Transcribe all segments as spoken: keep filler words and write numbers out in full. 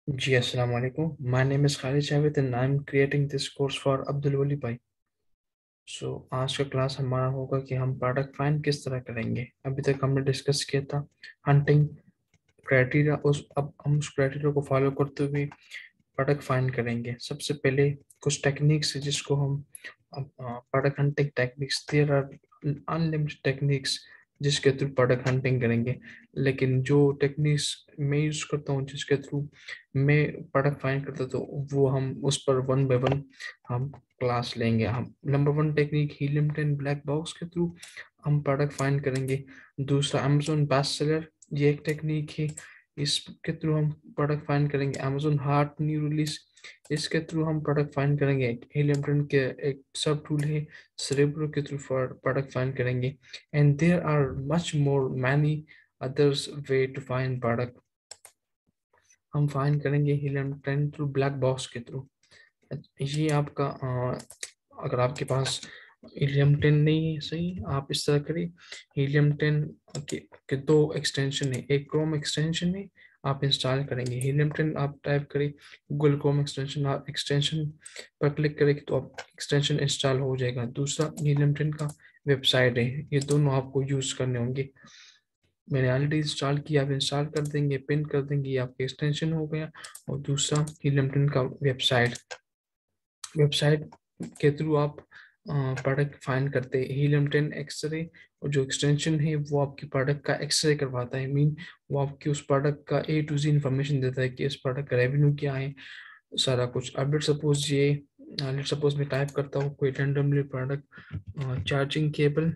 जी, अस्सलाम वालेकुम. My name is Khalid Javed and I'm creating this course for Abdul Wali भाई. सो आज का क्लास हमारा होगा कि हम प्रोडक्ट फाइंड किस तरह करेंगे. अभी तक हमने डिस्कस किया था हंटिंग क्राइटेरिया. उस अब हम उस क्राइटेरिया को फॉलो करते हुए प्रोडक्ट फाइंड करेंगे. सबसे पहले कुछ टेक्निक्स है जिसको हम product hunting techniques. There are unlimited techniques जिसके थ्रू प्रोडक्ट हंटिंग करेंगे. लेकिन जो टेक्निक्स मैं यूज़ करता हूँ जिसके थ्रू मैं प्रोडक्ट फाइंड करता तो वो हम उस पर वन बाय वन हम क्लास लेंगे. हम number one technique helium ten black box के थ्रू हम प्रोडक्ट फाइंड करेंगे. दूसरा अमेजोन बेस्ट सेलर, ये एक टेक्निक है. इसके थ्रू हम प्रोडक्ट फाइंड करेंगे. अमेजोन हार्ट न्यू रिलीज, इसके थ्रू हम प्रोडक्ट फाइंड करेंगे. हीलियम टेन के एक सब टूल है सेरेब्रो के थ्रू प्रोडक्ट फाइंड करेंगे. And there are much more many others way to find product. हम फाइंड करेंगे helium ten through black box के थ्रू. ये आपका अ, अगर आपके पास हीलियम टेन नहीं है, सही, आप इस तरह करिए. हीलियम टेन के, के दो एक्सटेंशन है. एक क्रोम एक्सटेंशन है, आप इंस्टॉल करेंगे. हीलियम टेन आप टाइप करिए गूगल क्रोम एक्सटेंशन, आप एक्सटेंशन पर क्लिक करेंगे तो आप एक्सटेंशन इंस्टॉल हो जाएगा. दूसरा हीलियम टेन का वेबसाइट है. ये दोनों आपको यूज़ करने होंगे. मैंने ऑलरेडी इंस्टॉल किया, आप इंस्टॉल कर देंगे, पिन कर देंगे, ये आपका एक्सटेंशन हो गया. और दूसरा हीलियम टेन का वेबसाइट. वेबसाइट के थ्रू आप प्रोडक्ट फाइंड करते हैं. हीलियम टेन एक्सरे और जो एक्सटेंशन है वो आपकी प्रोडक्ट का एक्सरे करवाता है. मीन वो आपकी उस प्रोडक्ट का ए टू जी इंफॉर्मेशन देता है कि इस प्रोडक्ट का रेवेन्यू क्या है, सारा कुछ. अब लेट सपोज ये लेट सपोज मैं टाइप करता हूँ कोई रैंडमली प्रोडक्ट चार्जिंग केबल.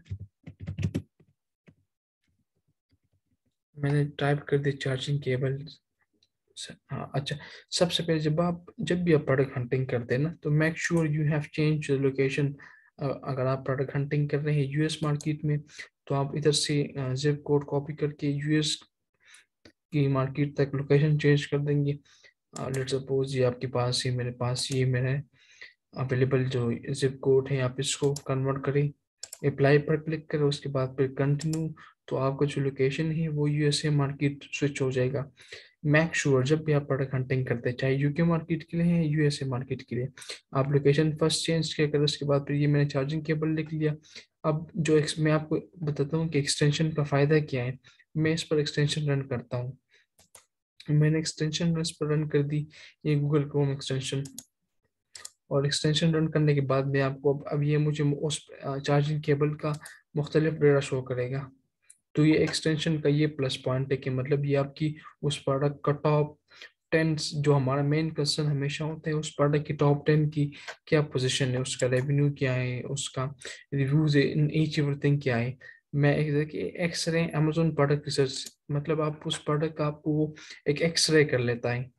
मैंने टाइप कर दी चार्जिंग केबल. हाँ, अच्छा. सबसे पहले जब आप जब भी आप प्रोडक्ट हंटिंग करते हैं ना, तो make sure you have change location. अगर आप प्रोडक्ट हंटिंग कर रहे हैं यूएस मार्केट में, तो आप इधर से जिप कोड कॉपी करके यूएस की मार्केट तक लोकेशन चेंज कर देंगे. लेट्स सपोज ये आपके पास ही मेरे पास ये मेरे अवेलेबल जो जिप कोड है, आप इसको कन्वर्ट करें. अप्लाई पर क्लिक करें, उसके बाद फिर कंटिन्यू. तो आपका जो लोकेशन है वो यूएसए मार्केट स्विच हो जाएगा. मैक श्योर जब भी आप प्रोडक्ट हंटिंग करते हैं, चाहे यूके मार्केट के लिए है यूएसए मार्केट के लिए, आप लोकेशन फर्स्ट चेंज किया करें. उसके बाद फिर ये मैंने चार्जिंग केबल लिख लिया. अब जो ex- मैं आपको बताता हूँ कि एक्सटेंशन का फ़ायदा क्या है. मैं इस पर एक्सटेंशन रन करता हूँ. मैंने एक्सटेंशन इस पर रन कर दी, ये गूगल क्रोम एक्सटेंशन. और एक्सटेंशन रन करने के बाद में आपको अब अब ये मुझे उस चार्जिंग केबल का मुख्तलिफ डेटा शो करेगा. तो ये एक्सटेंशन का ये प्लस पॉइंट है कि मतलब ये आपकी उस प्रोडक्ट का टॉप टेन, जो हमारा मेन कंसर्न हमेशा होता है उस प्रोडक्ट की टॉप टेन की क्या पोजीशन है, उसका रेवेन्यू क्या है, उसका रिव्यूज इन ईच एवरीथिंग क्या है. मैं एक देखिए एक्सरे अमेजोन प्रोडक्ट रिसर्च, मतलब आप उस प्रोडक्ट का आपको वो एक एक्सरे कर लेता है.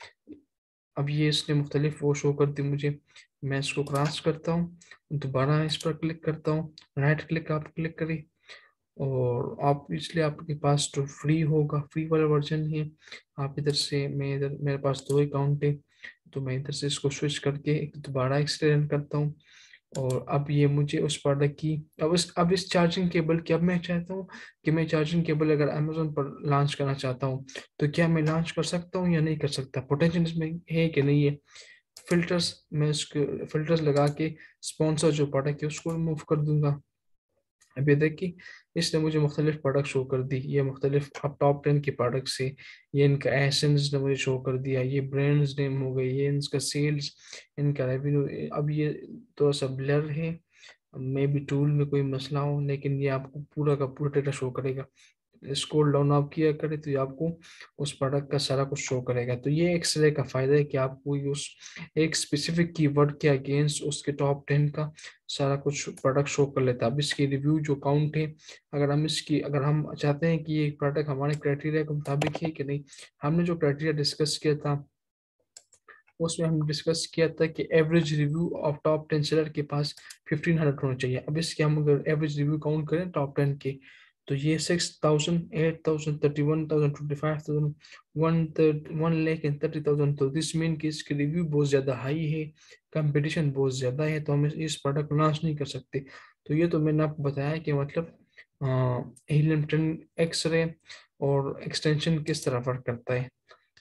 अब ये इसने मुख्तलिफ वो शो कर दी मुझे. मैं इसको क्रॉस करता हूँ, दोबारा इस पर क्लिक करता हूँ, राइट क्लिक आप क्लिक करिए. और आप इसलिए आपके पास जो फ्री होगा, फ्री वाला वर्जन है. आप इधर से, मैं इधर मेरे पास दो अकाउंट है, तो मैं इधर से इसको स्विच करके एक दोबारा एक्सटेंड करता हूँ. और अब ये मुझे उस प्रोडक्ट की, अब इस अब इस चार्जिंग केबल की, अब मैं चाहता हूँ कि मैं चार्जिंग केबल अगर अमेजोन पर लॉन्च करना चाहता हूँ, तो क्या मैं लॉन्च कर सकता हूँ या नहीं कर सकता, पोटेंशियल इसमें है कि नहीं है. फिल्टर्स, मैं उसके फिल्टर्स लगा के स्पॉन्सर जो प्रोडक्ट है उसको रिमूव कर दूंगा. अब ये देखिए इसने मुझे मुख्तलिफ प्रोडक्ट शो कर दी. ये मुख्तलिफ अब टॉप टेन के प्रोडक्ट्स है. ये इनका एसेंस ने मुझे शो कर दिया, ये ब्रांड्स नेम हो गए, ये इनका सेल्स, इनका रेवेन्यू. अब ये थोड़ा सा ब्लर है, मे बी टूल में कोई मसला हो, लेकिन ये आपको पूरा का पूरा डेटा शो करेगा. स्क्रॉल डाउन आप किया करें तो ये आपको उस प्रोडक्ट का सारा कुछ शो करेगा. तो ये एक्सरे का फायदा है कि आपको उस एक स्पेसिफिक कीवर्ड के अगेंस्ट उसके टॉप टेन का सारा कुछ प्रोडक्ट शो कर लेता है. अब इसकी रिव्यू जो काउंट है, अगर हम इसकी अगर हम चाहते हैं कि ये प्रोडक्ट हमारे क्राइटेरिया के मुताबिक है कि नहीं, हमने जो क्राइटेरिया डिस्कस किया था उसमें हम डिस्कस किया था कि average review of top ten seller के पास फिफ्टीन हंड्रेड होना चाहिए. अब इसके हम अगर एवरेज रिव्यू काउंट करें टॉप टेन के, तो ये six thousand, eight thousand, thirty one thousand, twenty five thousand, one one lakh and thirty thousand. तो दिस मीन कि इसकी रिव्यू बहुत ज़्यादा हाई है, कंपटीशन बहुत ज़्यादा है, तो हम इस, इस प्रोडक्ट लॉन्च नहीं कर सकते. तो ये तो मैंने आपको बताया कि मतलब हीलियम टेन एक्सरे और एक्सटेंशन किस तरह वर्क करता है.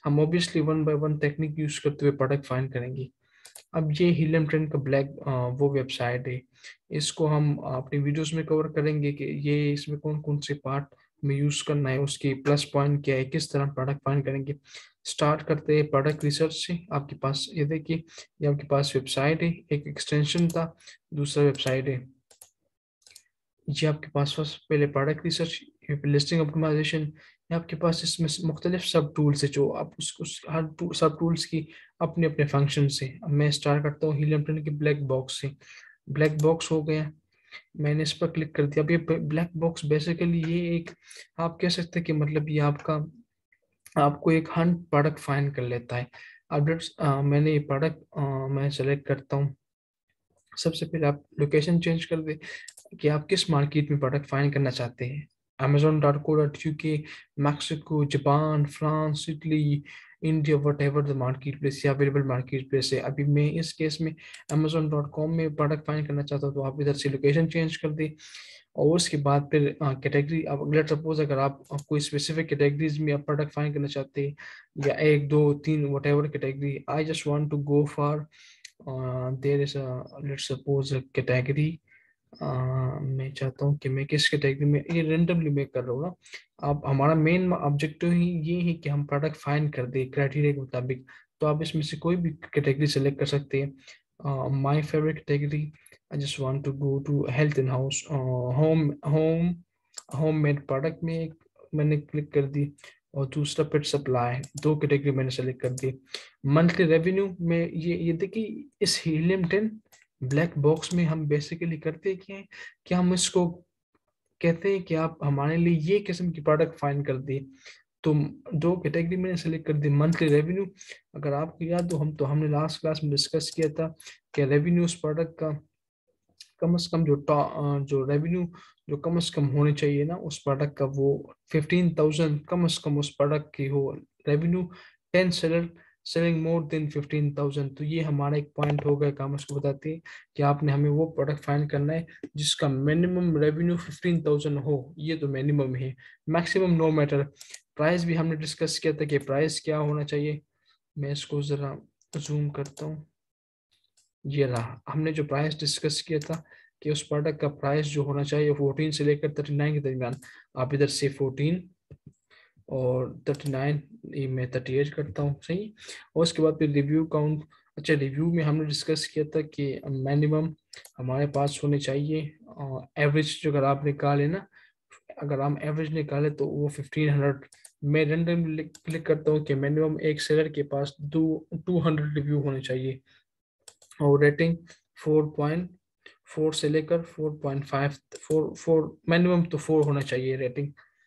हम obviously one by one technique use करते हुए प्रोडक्ट फाइंड करेंगे। अब ये हीलियम ट्रेंड का ब्लैक वो वेबसाइट है, इसको हम अपनी वीडियोस में कवर करेंगे कि ये इसमें कौन कौन से पार्ट में यूज करना है, उसकी प्लस पॉइंट क्या है, किस तरह प्रोडक्ट फाइंड करेंगे। स्टार्ट करते हैं प्रोडक्ट रिसर्च से। आपके पास ये देखिए, ये आपके पास वेबसाइट है, एक एक्सटेंशन था, दूसरा वेबसाइट है। ये आपके पास फर्स्ट पहले प्रोडक्ट रिसर्च, लिस्टिंग ऑप्टिमाइजेशन। ये आपके पास इसमें मुख्तलिफ सब टूल्स है, जो आप उस, उस हर टू, सब टूल्स की अपने अपने फंक्शन से। अब मैं स्टार्ट करता हूँ हीलियम ट्रेंड के ब्लैक बॉक्स से। ब्लैक बॉक्स हो गया, मैंने इस पर क्लिक कर दिया। अब ये ब्लैक बॉक्स बेसिकली ये एक, आप कह सकते हैं कि मतलब ये आपका, आपको एक हंट प्रोडक्ट फाइंड कर लेता है। अब let's, अ, मैंने ये प्रोडक्ट मैं सेलेक्ट करता हूँ। सबसे पहले आप लोकेशन चेंज कर दे कि आप किस मार्केट में प्रोडक्ट फाइंड करना चाहते हैं। Amazon dot co dot U K, Mexico, Japan, France, Italy, India, whatever the marketplace या अवेलेबल मार्केट प्लेस है। अभी मैं इस केस में अमेजोन डॉट कॉम में प्रोडक्ट फाइंड करना चाहता हूँ, तो आप इधर से लोकेशन चेंज कर दें। और उसके बाद फिर कैटेगरी, अब लेट सपोज अगर आप कोई स्पेसिफिक कैटेगरीज में आप प्रोडक्ट फाइंड करना चाहते हैं, या एक दो तीन whatever category, I just want to go for there is let suppose category. मैं चाहता हूँ कि मैं किस कैटेगरी में, ये रेंडमली मैं कर रहा हूँ ना। आप, हमारा मेन ऑब्जेक्टिव ही ये है कि हम प्रोडक्ट फाइंड कर दें क्राइटेरिया के मुताबिक। तो आप इसमें से कोई भी कैटेगरी सेलेक्ट कर सकते हैं। My favourite category, I just want to go to health in house, home home homemade product में एक मैंने क्लिक कर दी। और दूसरा पेट सप्लाई, दो कैटेगरी मैंने सेलेक्ट कर दी। मंथली रेवेन्यू में ये ये देखिए, इस हीलियम टेन ब्लैक बॉक्स में हम बेसिकली करते क्या है कि हम इसको कहते हैं कि आप हमारे लिए ये किस्म की प्रोडक्ट फाइंड कर दिए। तो दो कैटेगरी मैंने सेलेक्ट कर दी। मंथली रेवेन्यू, अगर आपको याद हो, हम तो हमने लास्ट क्लास में डिस्कस किया था कि रेवेन्यू उस प्रोडक्ट का कम से कम जो टॉ- जो रेवेन्यू जो कम से कम होने चाहिए ना उस प्रोडक्ट का, वो फिफ्टीन थाउजेंड कम से कम उस प्रोडक्ट की हो revenue. Ten seller selling more than fifteen thousand, तो ये हमारा एक पॉइंट हो गया। काम उसको बताती है कि आपने हमें वो प्रोडक्ट फाइंड करना है जिसका मिनिमम रेवेन्यू फिफ्टीन थाउजेंड हो। ये तो मिनिमम है, मैक्सिमम नो मैटर। प्राइस भी हमने डिस्कस किया था कि प्राइस क्या होना चाहिए। मैं इसको जरा जूम करता हूँ। ये रहा, हमने जो प्राइस डिस्कस किया था कि उस प्रोडक्ट का प्राइस जो होना चाहिए फोर्टीन से लेकर थर्टी नाइन के दरमियान। आप इधर से फोर्टीन और थर्टी नाइन, ये मैं थर्टी एट करता हूँ, सही। और उसके बाद फिर रिव्यू काउंट। अच्छा, रिव्यू में हमने डिस्कस किया था कि मिनिमम हमारे पास होने चाहिए एवरेज, जो अगर आप निकाले ना, अगर हम एवरेज निकाले तो वो फिफ्टीन हंड्रेड। मैं रेंडम क्लिक करता हूँ कि मिनिमम एक सेलर के पास दो टू हंड्रेड रिव्यू होने चाहिए। और रेटिंग फोर पॉइंट फोर से लेकर four point five, four four minimum तो फोर होना चाहिए रेटिंग।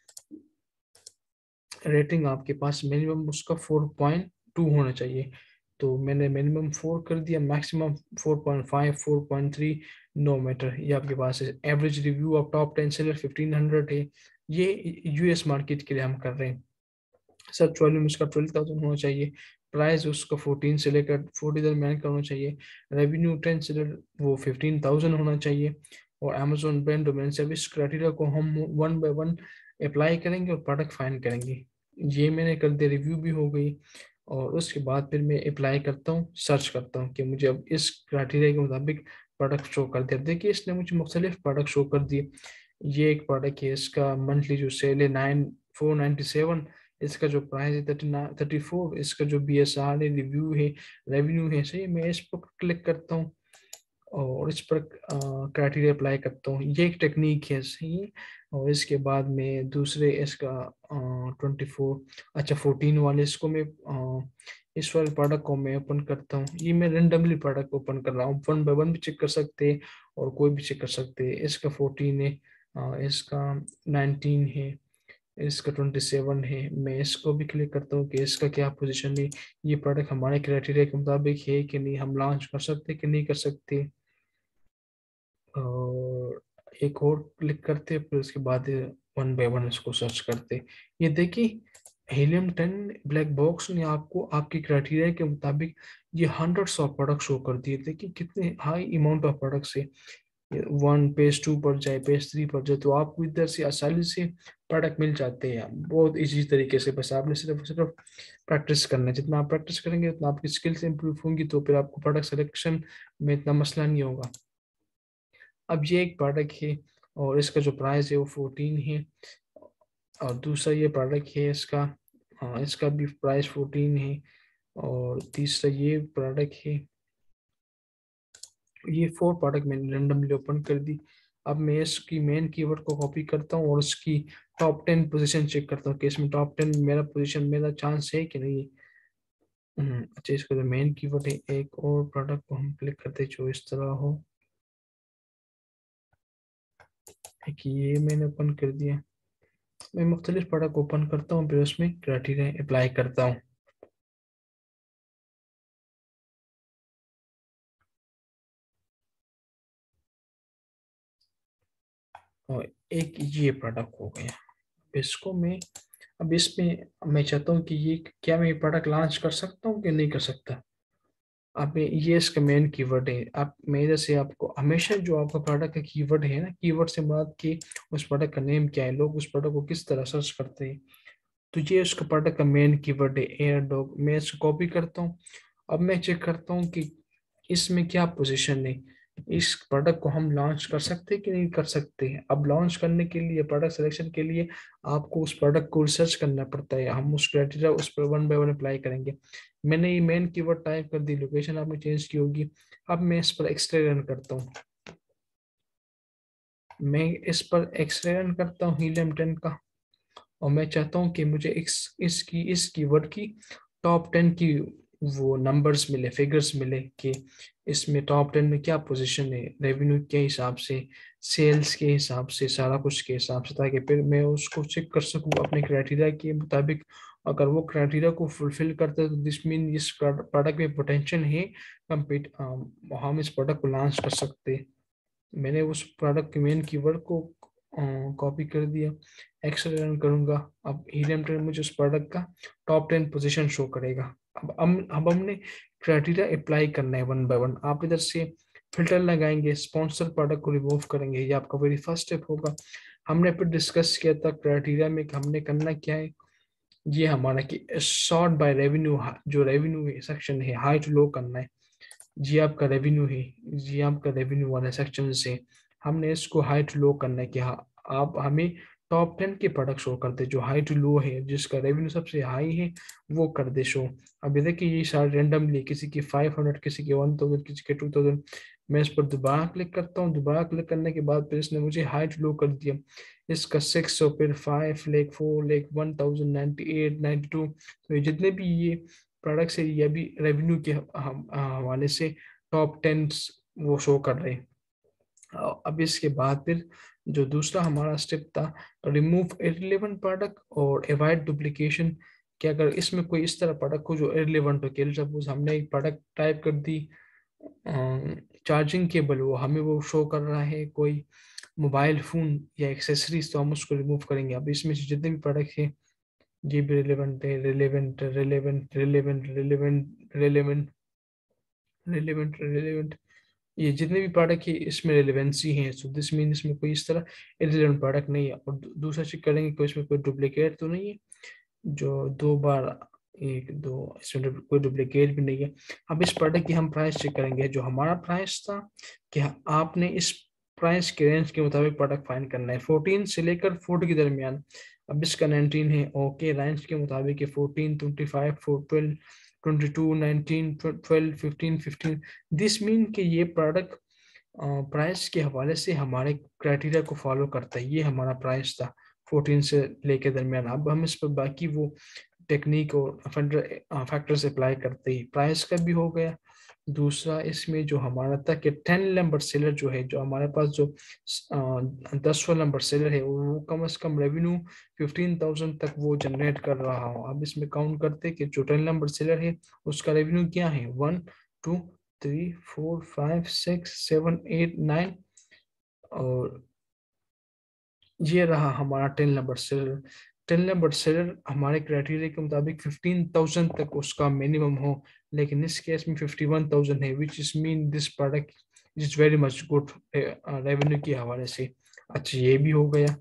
रेटिंग आपके पास मिनिमम उसका फोर पॉइंट टू होना चाहिए। तो मैंने मिनिमम फोर कर दिया, maximum four point five, four point three, no matter. ये आपके पास है। Average review of top ten seller fifteen hundred है। ये यूएस मार्केट के लिए हम कर रहे हैं। सर्च वॉल्यूम उसका ट्वेल्व थाउजेंड होना चाहिए। प्राइस उसका फोर्टीन से लेकर फोर्टी दरमियान का होना चाहिए। रेवेन्यू टेन से लेकर वो फिफ्टीन थाउजेंड होना चाहिए। और Amazon brand domain service criteria को हम वन बाय वन अप्लाई करेंगे और प्रोडक्ट फाइंड करेंगे। ये मैंने कर दिया, रिव्यू भी हो गई। और उसके बाद फिर मैं अप्लाई करता हूँ, सर्च करता हूँ कि मुझे अब इस क्राइटेरिया के मुताबिक प्रोडक्ट शो कर दिया। देखिए, इसने मुझे मुख्तलिफ प्रोडक्ट शो कर दिए। ये एक प्रोडक्ट है, इसका मंथली जो सेल है नाइन फोर नाइन्टी सेवन। इसका जो प्राइस है थर्टी थर्टी फोर। इसका जो बी एस आर है, रिव्यू है, रेवेन्यू है, सही। मैं इस पर क्लिक करता हूँ और इस पर क्राइटेरिया अप्लाई करता हूँ। ये एक टेक्निक है, सही। और इसके बाद में दूसरे इसका ट्वेंटी फोर, अच्छा फोर्टीन वाले इसको मैं अ, इस वाले प्रोडक्ट को मैं ओपन करता हूँ। ये मैं रेंडमली प्रोडक्ट ओपन कर रहा हूँ, वन बाय वन भी चेक कर सकते हैं और कोई भी चेक कर सकते हैं। इसका फोर्टीन है, अ, इसका नाइनटीन है, इसका ट्वेंटी सेवन है। मैं इसको भी क्लिक करता हूँ कि इसका क्या पोजीशन है, ये प्रोडक्ट हमारे क्राइटेरिया के मुताबिक है कि नहीं, हम लॉन्च कर सकते कि नहीं कर सकते। और एक और क्लिक करते, फिर उसके बाद वन बाय वन इसको सर्च करते। ये देखिए, हीलियम टेन ब्लैक बॉक्स ने आपको आपके क्राइटेरिया के मुताबिक ये हंड्रेड्स ऑफ प्रोडक्ट शो कर दिए। देखिए कितने हाई अमाउंट ऑफ प्रोडक्ट्स है। वन पेज टू पर जाए, पेज थ्री पर जाए, तो आपको इधर से आसानी से प्रोडक्ट मिल जाते हैं बहुत इजी तरीके से। बस आपने सिर्फ सिर्फ प्रैक्टिस करना है। जितना आप प्रैक्टिस करेंगे उतना आपकी स्किल्स इंप्रूव होंगी, तो फिर आपको प्रोडक्ट सिलेक्शन में इतना मसला नहीं होगा। अब ये एक प्रोडक्ट है और इसका जो प्राइस है वो फोर्टीन है, और दूसरा ये प्रोडक्ट है इसका, हाँ इसका भी प्राइस फोर्टीन है, और तीसरा ये प्रोडक्ट है। ये फोर प्रोडक्ट मैंने रेंडमली ओपन कर दी। अब मैं इसकी मेन कीवर्ड को कॉपी करता हूँ और उसकी टॉप टेन पोजीशन चेक करता हूँ कि इसमें टॉप टेन मेरा पोजीशन मेरा चांस है कि नहीं। हम्म, अच्छा, इसका जो मेन कीवर्ड है, एक और प्रोडक्ट को हम क्लिक करते हैं जो इस तरह हो कि ये मैंने ओपन कर दिया। मैं मुख्तलिफ प्रोडक्ट ओपन करता हूँ, फिर उसमें क्राइटेरिया अप्लाई करता हूँ। और एक ये प्रोडक्ट हो गया। अब इसको मैं, अब इसमें मैं चाहता हूँ कि ये क्या मैं ये प्रोडक्ट लॉन्च कर सकता हूँ कि नहीं कर सकता। आप ये इसका मेन कीवर्ड है। आप मेरे से आपको हमेशा जो आपका प्रोडक्ट का कीवर्ड है ना, कीवर्ड से बात की उस प्रोडक्ट का नेम क्या है, लोग उस प्रोडक्ट को किस तरह सर्च करते हैं, तो ये उसका प्रोडक्ट का मेन कीवर्ड है एयर डॉग। मैं इसको कॉपी करता हूँ। अब मैं चेक करता हूँ कि इसमें क्या पोजीशन है, इस प्रोडक्ट को हम लॉन्च कर सकते हैं कि नहीं कर सकते हैं। अब लॉन्च करने के लिए, प्रोडक्ट सिलेक्शन के लिए आपको उस प्रोडक्ट को रिसर्च करना पड़ता है। हम उस क्राइटेरिया उस पर वन बाय वन अप्लाई करेंगे। मैंने ये मेन कीवर्ड टाइप कर दी, लोकेशन आपने चेंज की होगी। अब मैं इस पर एक्सरे रन करता हूँ। मैं इस पर एक्सरे रन करता हूँ हीलियम टेन का, और मैं चाहता हूँ कि मुझे इस इसकी इस कीवर्ड की टॉप टेन की वो नंबर्स मिले, फिगर्स मिले कि इसमें टॉप टेन में क्या पोजीशन है, रेवेन्यू के हिसाब से, सेल्स के हिसाब से, सारा कुछ के हिसाब से, ताकि फिर मैं उसको चेक कर सकूँ अपने क्राइटेरिया के मुताबिक। अगर वो क्राइटेरिया को फुलफिल करते हैं तो दिस मीन इस प्रोडक्ट में पोटेंशियल है, कम्पीट हम इस प्रोडक्ट को लॉन्च कर सकते हैं। मैंने उस प्रोडक्ट के मेन कीवर्ड को कॉपी कर दिया, एक्सेल रन करूंगा। अब हीलियम टेन मुझे उस प्रोडक्ट का टॉप टेन पोजीशन शो करेगा। अब हम अब हमने क्राइटेरिया अप्लाई करना है वन बाय वन। आप इधर से फिल्टर लगाएंगे, स्पॉन्सर प्रोडक्ट को रिमूव करेंगे, ये आपका वेरी फर्स्ट स्टेप होगा। हमने फिर डिस्कस किया था क्राइटेरिया में कि हमने करना क्या है। ये हमारा कि सॉर्ट बाय रेवेन्यू, जो रेवेन्यू सेक्शन है हाई टू लो करना है। जी आपका रेवेन्यू है, जी आपका रेवेन्यू वाला सेक्शन से हमने इसको हाई टू लो करना है कि हाँ आप हमें टॉप टेन के प्रोडक्ट शो कर दे जो हाई टू लो है, जिसका रेवेन्यू सबसे हाई है वो कर दे शो। अब ये देखिए ये सारे रेंडमली, किसी की फाइव हंड्रेड, किसी की वन थाउजेंड, किसी के टू थाउजेंड। मैं इस पर दोबारा क्लिक करता हूँ। दोबारा क्लिक करने के बाद फिर इसने मुझे हाई टू लो कर दिया। इसका सिक्स सौ, फिर five lakh, four lakh, one thousand, ninety eight, ninety two. तो ये जितने भी ये प्रोडक्ट्स है ये भी रेवेन्यू के हम- हवाले से टॉप टेन वो शो कर रहे हैं। अ, अब इसके बाद फिर जो दूसरा हमारा स्टेप था, रिमूव इररिलेवेंट प्रोडक्ट और अवॉइड डुप्लीकेशन। कि अगर इसमें कोई इस तरह प्रोडक्ट हो जो इररिलेवेंट हो, कि सपोज हमने एक प्रोडक्ट टाइप कर दी चार्जिंग केबल, वो हमें वो शो कर रहा है कोई मोबाइल फोन या एक्सेसरीज, तो हम उसको रिमूव करेंगे। अब इसमें से जितने भी प्रोडक्ट है ये भी रिलेवेंट है, relevant relevant relevant relevant relevant relevant relevant, ये जितने भी प्रोडक्ट है इसमें रिलेवेंसी है। सो दिस मीन इसमें कोई इस तरह इरिलेवेंट प्रोडक्ट नहीं है। और दू- दूसरा चेक करेंगे कि इसमें कोई डुप्लीकेट तो नहीं है, जो दो बार, एक दो, इसमें डुप- कोई डुप्लीकेट भी नहीं है। अब इस प्रोडक्ट की हम प्राइस चेक करेंगे। जो हमारा प्राइस था कि आपने इस प्राइस के रेंज के मुताबिक प्रोडक्ट फाइंड करना है, फोर्टीन से लेकर फोर्टी के दरमियान। अब इसका नाइनटीन है, ओके, रेंज के मुताबिक है fourteen, twenty five, four twelve, twenty two, nineteen, twelve, fifteen, fifteen. This mean कि ये प्रोडक्ट प्राइस के हवाले से हमारे क्राइटेरिया को फॉलो करता है। ये हमारा प्राइस था फोर्टीन से लेके दरमियान। अब हम इस पर बाकी वो टेक्निक और फैक्टर्स अप्लाई करते ही प्राइस का भी हो गया। दूसरा इसमें जो हमारा था कि टेन नंबर सेलर जो है, जो हमारे पास जो दसवां नंबर सेलर है वो कम से कम रेवेन्यू फिफ्टीन थाउजेंड तक वो जनरेट कर रहा हो। अब इसमें काउंट करते कि जो टेन नंबर सेलर है उसका रेवेन्यू क्या है, one, two, three, four, five, six, seven, eight, nine, और ये रहा हमारा ten number seller. Ten number seller हमारे क्राइटेरिया के मुताबिक फिफ्टीन थाउजेंड तक उसका मिनिमम हो, लेकिन इस केस में फिफ्टी वन थाउजेंड है, which is mean this product is very much good revenue के हवाले से। अच्छा ये भी हो गया,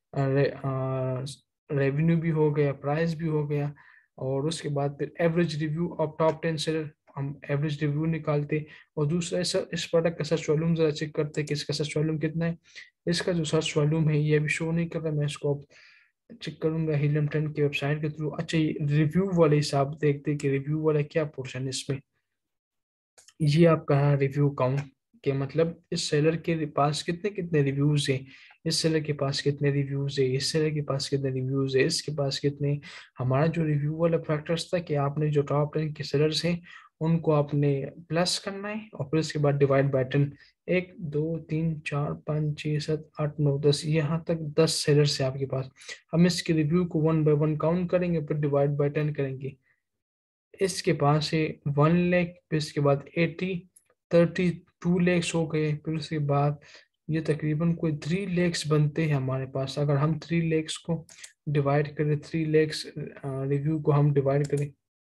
रेवेन्यू भी हो गया, प्राइस भी हो गया, और उसके बाद फिर average review of top ten seller, हम एवरेज रिव्यू निकालते। और दूसरा इस, इस प्रोडक्ट का सर्च वॉल्यूम जरा चेक करते कि इसका सर्च वॉल्यूम कितना है। इसका जो सर्च वॉल्यूम है ये अभी शो नहीं कर रहा, मैं इसको चेक करूंगा हीलियम टेन की वेबसाइट के थ्रू। अच्छा ये रिव्यू वाले हिसाब देखते कि रिव्यू वाला क्या पोर्शन है इसमें। ये आपका है रिव्यू काउंट के मतलब इस सेलर के पास कितने कितने रिव्यूज हैं, इस सेलर के पास कितने रिव्यूज है, इस सेलर के पास कितने रिव्यूज है, इसके पास कितने। हमारा जो रिव्यू वाला फैक्टर्स था कि आपने जो टॉप टेन के सेलर्स हैं उनको आपने प्लस करना है, और फिर उसके बाद डिवाइड बाय टेन। एक दो तीन चार पाँच छः सात आठ नौ दस, यहाँ तक दस सेलर्स है आपके पास। हम इसके रिव्यू को वन बाय वन काउंट करेंगे, फिर डिवाइड बाय टेन करेंगे। इसके पास है वन लैख, फिर इसके बाद एटी, थर्टी टू लैक्स हो गए, फिर उसके बाद ये तकरीबन कोई थ्री लैक्स बनते हैं हमारे पास। अगर हम थ्री लैक्स को डिवाइड करें, थ्री लैक्स रिव्यू को हम डिवाइड करें,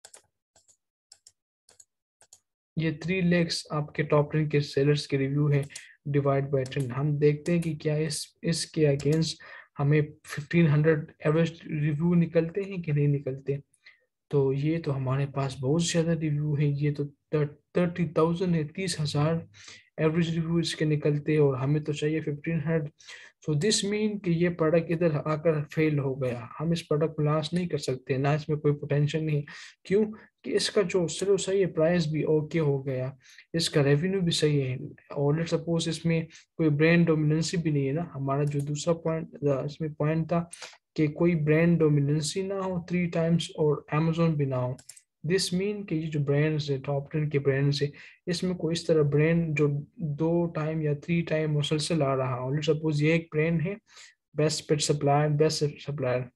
ये थ्री लैक्स आपके टॉप टेन के सेलर्स के रिव्यू है, डिवाइड बाय टेन। हम देखते हैं कि क्या इस इसके अगेंस्ट हमें फिफ्टीन हंड्रेड एवरेज रिव्यू निकलते हैं कि नहीं निकलते। तो ये तो हमारे पास बहुत ज़्यादा रिव्यू है, ये तो थर्टी थाउजेंड है, तीस हजार एवरेज रिव्यू इसके निकलते हैं, और हमें तो चाहिए fifteen hundred. So this mean कि ये प्रोडक्ट इधर आकर फेल हो गया, हम इस प्रोडक्ट को लॉन्च नहीं कर सकते, ना इसमें कोई पोटेंशियल नहीं। क्यों कि इसका जो चलो सही है, प्राइस भी ओके हो गया, इसका रेवेन्यू भी सही है, और लेट्स सपोज इसमें कोई ब्रांड डोमिनेंसी भी नहीं है ना। हमारा जो दूसरा पॉइंट इसमें पॉइंट था कि कोई ब्रांड डोमिनेंसी ना हो थ्री टाइम्स, और अमेजोन भी ना हो। दिस मीन कि ये जो ब्रांड्स है टॉप टेन के ब्रांड्स है, इसमें कोई इस तरह ब्रांड जो दो टाइम या थ्री टाइम मुसलसल आ रहा हो। सपोज ये एक ब्रांड है, best pet supplier, best supplier.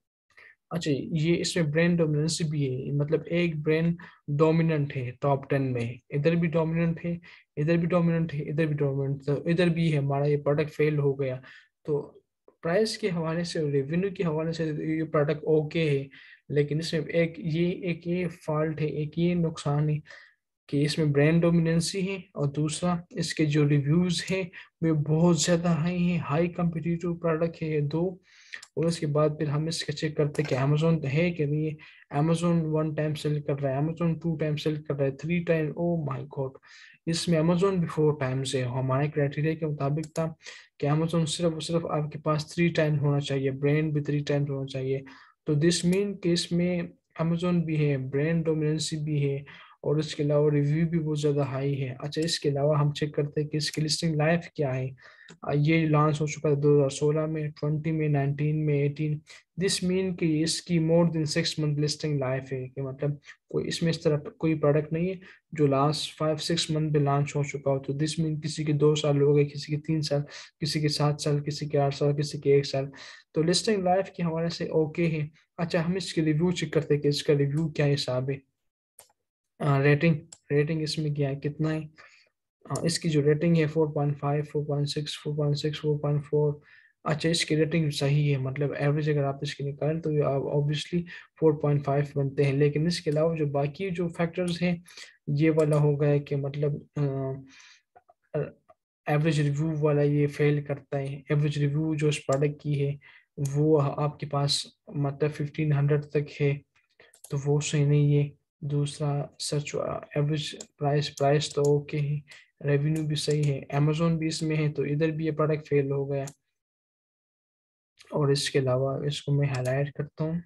अच्छा ये इसमें ब्रांड डोमिनेंसी भी है, मतलब एक ब्रांड डोमिनेंट है टॉप टेन में, इधर भी डोमिनेंट है, इधर भी डोमिनेंट है, इधर भी डोमिनेंट, तो इधर भी है, हमारा ये प्रोडक्ट फेल हो गया। तो प्राइस के हवाले से, रेवेन्यू के हवाले से ये प्रोडक्ट ओके है, लेकिन इसमें एक ये एक ये फॉल्ट है, एक ये नुकसान है कि इसमें ब्रांड डोमिनेंसी है, और दूसरा इसके जो रिव्यूज हैं वे बहुत ज़्यादा हाई हैं, हाई कम्पिटिटिव प्रोडक्ट है ये दो। और उसके बाद फिर हम इसके चेक करते हैं कि अमेजोन है कि नहीं है। अमेजोन वन टाइम सेल कर रहा है, अमेजोन टू टाइम सेल कर रहा है, three time, oh my god, इसमें अमेजोन भी फोर टाइम्स है। हमारे क्राइटेरिया के मुताबिक था कि अमेजोन सिर्फ सिर्फ आपके पास थ्री टाइम होना चाहिए, ब्रांड भी थ्री टाइम होना चाहिए। तो दिस मीन कि इसमें अमेजोन भी है, ब्रांड डोमिनेंसी भी है, और इसके अलावा रिव्यू भी बहुत ज़्यादा हाई है। अच्छा इसके अलावा हम चेक करते हैं कि इसकी लिस्टिंग लाइफ क्या है। आ, ये लॉन्च हो चुका था दो हज़ार सोलह में, ट्वेंटी में, नाइनटीन में, एटीन। दिस मीन कि इसकी more than six month listing life है, कि मतलब कोई इसमें इस तरह कोई प्रोडक्ट नहीं है जो लास्ट फाइव सिक्स मंथ में लॉन्च हो चुका हो। तो दिस मीन किसी के दो साल हो गए, किसी के तीन साल, किसी के सात साल, किसी के आठ साल, किसी के एक साल। तो लिस्टिंग लाइफ के हवाले से ओके है। अच्छा हम इसके रिव्यू चेक करते हैं कि इसका रिव्यू क्या हिसाब है। रेटिंग, रेटिंग इसमें क्या है, कितना है। हाँ, इसकी जो रेटिंग है four point five, four point six, four point six, four point four. अच्छा इसकी रेटिंग सही है, मतलब एवरेज अगर आप इसकी निकालें तो ऑब्वियसली फोर पॉइंट फाइव बनते हैं। लेकिन इसके अलावा जो बाकी जो फैक्टर्स हैं, ये वाला हो गया कि मतलब एवरेज रिव्यू वाला ये फेल करता है। एवरेज रिव्यू जो इस प्रोडक्ट की है वो आपके पास मतलब फिफ्टीन हंड्रेड तक है, तो वो सही नहीं है। दूसरा सर्च एवरेज प्राइस, प्राइस तो ओके है, रेवेन्यू भी सही है, अमेजोन भी इसमें है, तो इधर भी ये प्रोडक्ट फेल हो गया। और इसके अलावा इसको मैं हाईलाइट करता हूँ,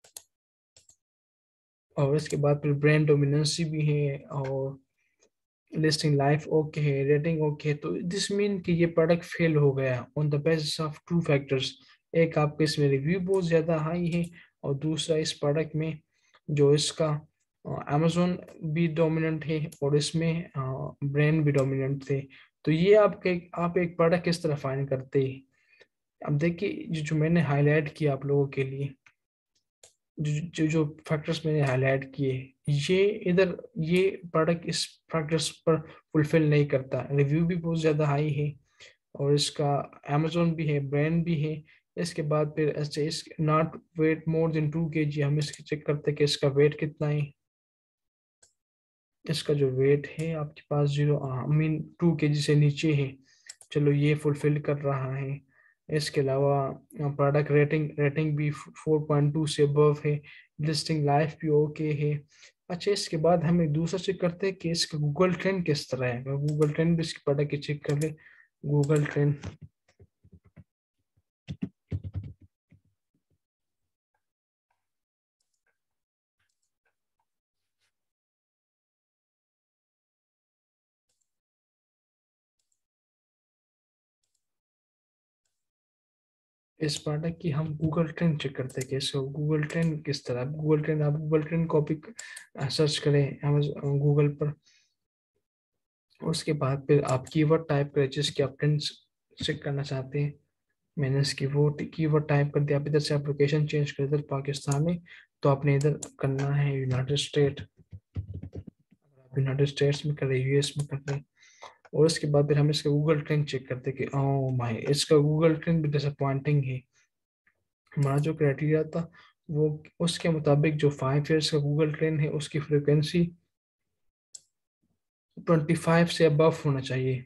और इसके बाद फिर ब्रांड डोमिनेंसी भी है, और लिस्टिंग लाइफ ओके है, रेटिंग ओके है। तो दिस मीन कि ये प्रोडक्ट फेल हो गया on the basis of two factors. एक आपके इसमें रिव्यू बहुत ज़्यादा हाई है, और दूसरा इस प्रोडक्ट में जो इसका अमेजोन भी डोमिनेंट है, और इसमें ब्रांड भी डोमिनेंट थे। तो ये आपके आप एक प्रोडक्ट किस तरह फाइंड करते हैं। अब देखिए जो जो मैंने हाईलाइट किया आप लोगों के लिए, जो जो जो फैक्टर्स मैंने हाईलाइट किए, ये इधर ये प्रोडक्ट इस फैक्टर्स पर फुलफिल नहीं करता। रिव्यू भी बहुत ज़्यादा हाई है, और इसका अमेजोन भी है, ब्रांड भी है। इसके बाद फिर अच्छा इस not weight more than two k g, हम इसके चेक करते हैं कि इसका वेट कितना है। इसका जो वेट है आपके पास zero I mean two k g से नीचे है, चलो ये फुलफिल कर रहा है। इसके अलावा प्रोडक्ट रेटिंग रेटिंग भी फोर पॉइंट टू से अबव है, लिस्टिंग लाइफ भी ओके है। अच्छा, इसके बाद हम एक दूसरा चेक करते हैं कि इसका गूगल ट्रेंड किस तरह है। गूगल ट्रेंड भी इसके प्रोडक्ट की चेक कर ले। गूगल ट्रेंड, इस प्रोडक्ट की हम गूगल ट्रेंड चेक करते हैं कि इसका गूगल ट्रेंड किस तरह। गूगल ट्रेंड, आप गूगल ट्रेंड कॉपी सर्च करें गूगल पर। उसके बाद फिर आप कीवर्ड टाइप करें जिसके आप ट्रेंड चेक करना चाहते हैं। मैंने इसकी वो कीवर्ड टाइप कर दिया। आप इधर से आप लोकेशन चेंज कर, इधर पाकिस्तान है तो आपने इधर करना है यूनाइटेड स्टेट। आप यूनाइटेड स्टेट्स में कर रहे हैं, यूएस में कर रहे हैं। और उसके बाद फिर हम इसका गूगल ट्रेंड चेक करते हैं कि ओ माय, इसका गूगल ट्रेंड भी डिसअपॉइंटिंग है। हमारा जो क्राइटेरिया था वो उसके मुताबिक जो फाइव ईयर्स का गूगल ट्रेंड है उसकी फ्रिक्वेंसी ट्वेंटी फाइव से अबव होना चाहिए।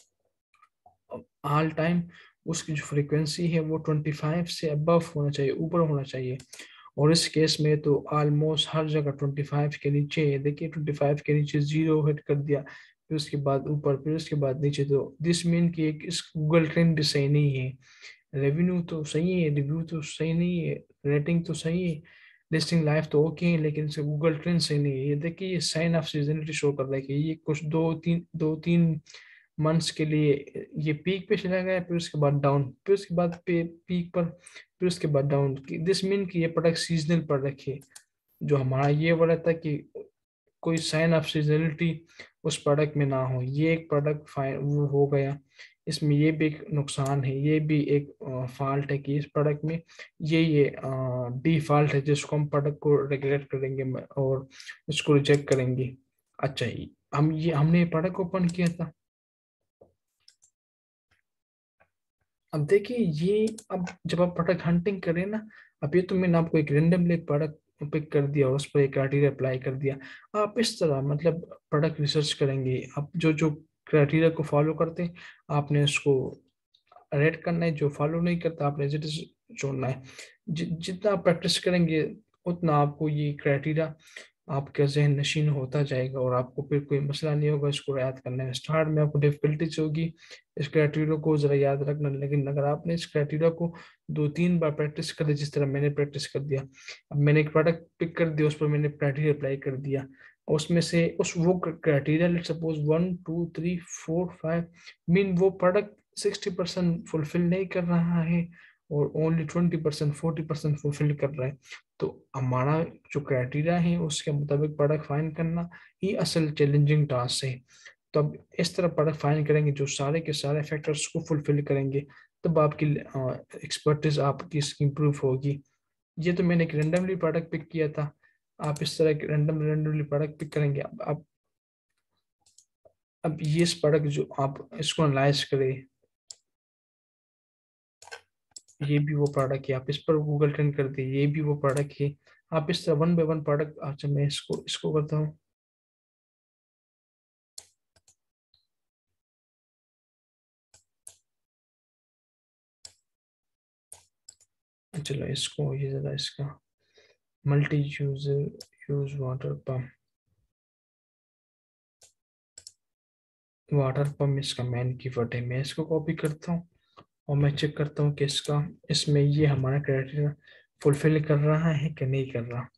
ऑल टाइम उसकी जो फ्रीक्वेंसी है वो ट्वेंटी फाइव से अबव होना चाहिए, ऊपर होना चाहिए। और इस केस में तो ऑलमोस्ट हर जगह ट्वेंटी फाइव के नीचे है। देखिए ट्वेंटी फाइव के नीचे जीरो हिट कर दिया, फिर उसके बाद ऊपर, फिर उसके बाद नीचे। तो दिस मीन कि एक इस गूगल ट्रेंड भी सही नहीं है। रेवेन्यू तो सही है, रिव्यू तो सही नहीं है, रेटिंग तो सही है, लिस्टिंग लाइफ तो ओके है, लेकिन इसका गूगल ट्रेंड सही नहीं है। ये देखिए ये साइन ऑफ सीजनलिटी शो कर रहा है कि ये कुछ दो तीन दो तीन मंथ्स के लिए ये पीक पे चला गया, फिर उसके बाद डाउन, फिर उसके बाद पे पीक पर, फिर उसके बाद डाउन। दिस मीन कि ये प्रोडक्ट सीजनल प्रोडक्ट है। जो हमारा ये बोला था कि कोई साइन ऑफ सीजनलिटी उस प्रोडक्ट में ना हो, ये एक प्रोडक्ट फाइन वो हो गया। इसमें ये भी एक नुकसान है, ये भी एक फॉल्ट है कि इस प्रोडक्ट में ये ये डिफॉल्ट है जिसको हम प्रोडक्ट को रेगुलेट करेंगे और इसको रिजेक्ट करेंगे। अच्छा, हम ये हमने प्रोडक्ट ओपन किया था। अब देखिए ये, अब जब आप प्रोडक्ट हंटिंग करें ना, अब ये तो मैंने आपको एक रेंडमली प्रोडक्ट पिक कर दिया और उस पर एक क्राइटेरिया अप्लाई कर दिया। आप इस तरह मतलब प्रोडक्ट रिसर्च करेंगे, आप जो जो क्राइटेरिया को फॉलो करते हैं आपने उसको रेट करना है, जो फॉलो नहीं करता आपने एज इट इज छोड़ना है। जि, जितना आप प्रैक्टिस करेंगे उतना आपको ये क्राइटेरिया आपका जहन नशीन होता जाएगा और आपको फिर कोई मसला नहीं होगा इसको याद करने में। स्टार्ट में आपको डिफिकल्टीज होगी इस क्राइटेरिया को जरा याद रखना, लेकिन अगर आपने इस क्राइटेरिया को दो तीन बार प्रैक्टिस कर दिया, जिस तरह मैंने प्रैक्टिस कर दिया। अब मैंने एक प्रोडक्ट पिक कर दिया, उस पर मैंने क्राइटेरिया अप्लाई कर दिया, और उसमें से उस वो criteria let suppose one two three four five mean वो प्रोडक्ट सिक्सटी परसेंट फुलफिल नहीं कर रहा है और only twenty percent forty percent fulfil कर रहा है। तो हमारा जो क्राइटेरिया है उसके मुताबिक प्रोडक्ट फाइंड करना ही असल चैलेंजिंग टास्क है। तो अब इस तरह प्रोडक्ट फाइंड करेंगे जो सारे के सारे फैक्टर्स को फुलफिल करेंगे, तब आपकी एक्सपर्टीज आपकी इम्प्रूव होगी। ये तो मैंने एक रेंडमली प्रोडक्ट पिक किया था, आप इस तरह रैंडम रेंडमली प्रोडक्ट पिक करेंगे। अब अब अब ये इस प्रोडक्ट जो आप इसको एनालाइज करें, ये भी वो प्रोडक्ट है, आप इस पर गूगल ट्रेंड कर दिए, ये भी वो प्रोडक्ट है। आप इस तरह वन बाय वन प्रोडक्ट। अच्छा, मैं इसको इसको करता हूँ। चलो इसको ये जरा इसका multi user use water pump, water pump इसका मेन कीवर्ड है। मैं इसको कॉपी करता हूँ और मैं चेक करता हूँ कि इसका इसमें ये हमारा क्राइटेरिया फुलफिल कर रहा है कि नहीं कर रहा।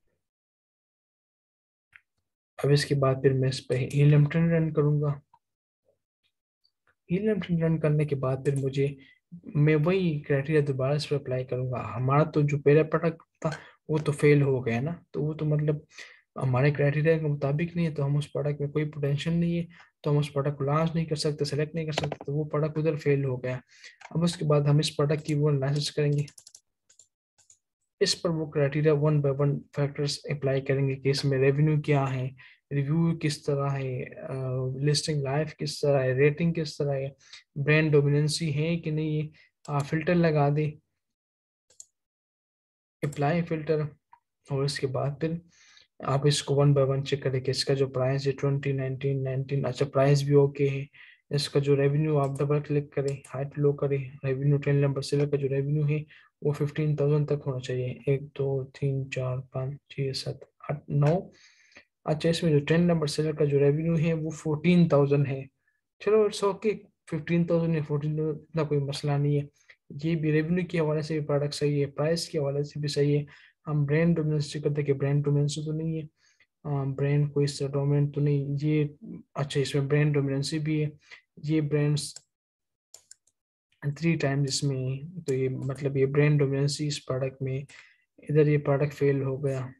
अब इसके बाद फिर मैं इस पर हीलियम रन करूंगा। हीलियम रन करने के बाद फिर मुझे मैं वही क्राइटेरिया दोबारा से अप्लाई करूंगा। हमारा तो जो पहला प्रोडक्ट था वो तो फेल हो गया ना, तो वो तो मतलब हमारे क्राइटेरिया के मुताबिक नहीं है, तो हम उस प्रोडक्ट में कोई पोटेंशियल नहीं है, तो हम उस प्रोडक्ट को लॉन्च नहीं कर सकते, सेलेक्ट नहीं कर सकते, तो वो प्रोडक्ट उधर फेल हो गया। अब उसके बाद हम इस प्रोडक्ट की वो एनालिसिस करेंगे, इस पर वो criteria one by one factors apply करेंगे कि इसमें रेवेन्यू क्या है, रिव्यू किस तरह है, लिस्टिंग लाइफ किस तरह है, रेटिंग किस तरह है, ब्रांड डोमिनेंसी है कि नहीं है। फिल्टर लगा दे, अप्लाई फिल्टर। और इसके बाद फिर आप इसको वन बाय वन चेक करें कि इसका जो प्राइस है ट्वेंटी नाइनटीन नाइनटीन, अच्छा प्राइस भी ओके है। इसका जो रेवेन्यू आप डबल क्लिक करें, हाइट लो करें, रेवेन्यू टेन नंबर सेलर का जो रेवेन्यू है वो फिफ्टीन थाउजेंड तक होना चाहिए। एक दो तीन चार पाँच छः सात आठ नौ। अच्छा इसमें जो टेन नंबर सेलर का जो रेवेन्यू है वो फोर्टीन थाउजेंड है। चलो इट्स ओके, फिफ्टीन थाउजेंड या फोर्टीन थाउजेंड इतना कोई मसला नहीं है। ये भी रेवेन्यू के हवाले से भी प्रोडक्ट सही है, प्राइस के हवाले से भी सही है। हम ब्रांड डोमिनेंस चेक करते हैं कि ब्रांड डोमिनेंस तो नहीं है, ब्रांड कोई डोमिनेंट तो नहीं ये। अच्छा इसमें ब्रांड डोमिनेंसी भी है, ये ब्रांड्स थ्री टाइम्स इसमें है। तो ये मतलब ये ब्रांड डोमिनेंसी इस प्रोडक्ट में, इधर ये प्रोडक्ट फेल हो गया।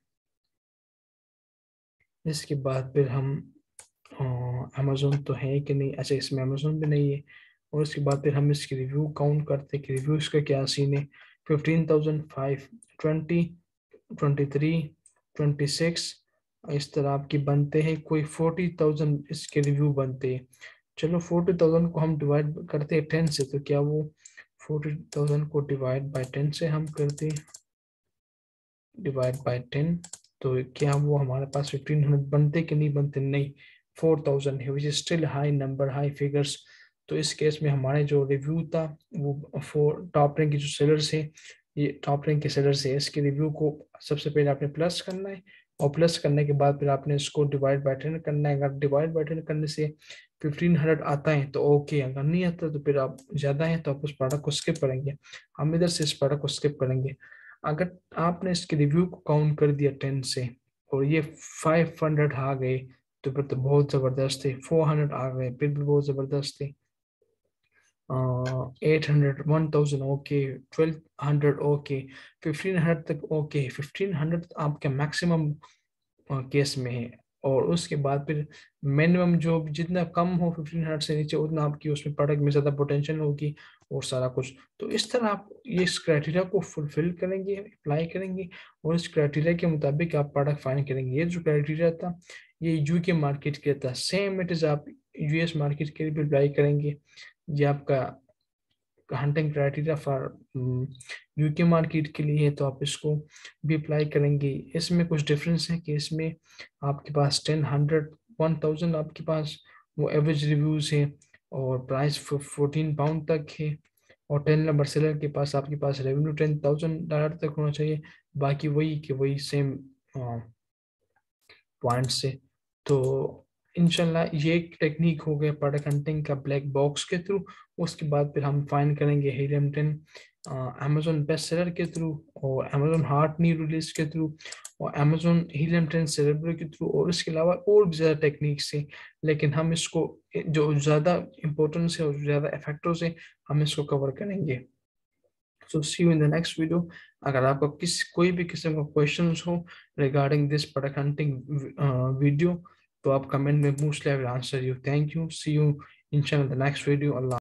इसके बाद फिर हम अमेजोन तो है कि नहीं, अच्छा इसमें अमेजोन भी नहीं है। और उसके बाद फिर हम इसकी रिव्यू काउंट करते हैं कि रिव्यूज़ का क्या सीन है। Fifteen thousand five twenty twenty three twenty six इस तरह आपकी बनते हैं। कोई फोर्टी थाउजेंड इसके रिव्यू बनते हैं। चलो फोर्टी थाउजेंड को हम डिवाइड करते हैं टेन से, तो क्या वो फोर्टी थाउजेंड को डिवाइड बाय टेन से हम करते हैं, डिवाइड बाय टेन, तो क्या वो हमारे पास फिफ्टीन हंड्रेड बनते कि नहीं बनते? नहीं, फोर थाउजेंड है, which is still high number, high figures. तो इस केस में हमारे जो रिव्यू था वो फोर टॉप रैंक के जो सेलर्स हैं, ये टॉप रैंक के सेलर्स है, इसके रिव्यू को सबसे पहले आपने प्लस करना है। और प्लस करने के बाद फिर आपने इसको डिवाइड बाय टेन करना है। अगर डिवाइड बाय टेन करने से फिफ्टीन हंड्रेड आता है तो ओके, अगर नहीं आता तो फिर आप ज़्यादा है तो आप उस प्रोडक्ट को स्किप करेंगे। हम इधर से इस प्रोडक्ट को स्किप करेंगे। अगर आपने इसके रिव्यू को काउंट कर दिया टेन से और ये फाइव हंड्रेड आ गए तो फिर तो बहुत ज़बरदस्त है। फोर हंड्रेड आ गए फिर भी बहुत ज़बरदस्त है। Eight hundred, one thousand okay, twelve hundred okay, fifteen hundred तक ओके। फिफ्टीन हंड्रेड आपके मैक्सिमम केस में है। और उसके बाद फिर मिनिमम जो जितना कम हो फिफ्टीन हंड्रेड से नीचे, उतना आपकी उसमें प्रोडक्ट में ज़्यादा पोटेंशियल होगी और सारा कुछ। तो इस तरह आप ये इस क्राइटेरिया को फुलफिल करेंगे, अप्लाई करेंगे, और इस क्राइटेरिया के मुताबिक आप प्रोडक्ट फाइंड करेंगे। ये जो क्राइटेरिया था ये यू के मार्केट के था, सेम इट इज़ आप यूएस मार्केट के लिए भी अप्लाई करेंगे। ये आपका hunting criteria for UK market के लिए है, तो आप इसको भी अप्लाई करेंगे। इसमें कुछ डिफरेंस है कि इसमें आपके पास टेन हंड्रेड वन थाउजेंड आपके पास वो एवरेज रिव्यूज़ है और प्राइस फोर्टीन पाउंड तक है। और टेन नंबर सेलर के पास आपके पास रेवेन्यू टेन थाउजेंड डॉलर तक होना चाहिए। बाकी वही कि वही सेम पॉइंट से। तो इंशाल्लाह ये एक टेक्निक हो गया प्रोडक्ट हंटिंग का ब्लैक बॉक्स के थ्रू। उसके बाद फिर हम फाइंड करेंगे helium ten Amazon best seller के थ्रू, और अमेजोन हार्ट न्यू रिलीज के थ्रू, और अमेजोन हीलियम टेन सेलेब्रो के थ्रू, और इसके अलावा और भी ज़्यादा टेक्निक्स हैं। लेकिन हम इसको जो ज़्यादा इम्पोर्टेंस है और ज़्यादा इफेक्टिव है हम इसको कवर करेंगे। So see you in the next video. अगर आपको किस कोई भी किस्म का क्वेश्चंस हो regarding this product hunting video तो आप कमेंट में पूछ ले, I will answer you. Thank you, see you इंशाल्लाह द नेक्स्ट वीडियो। अल्लाह।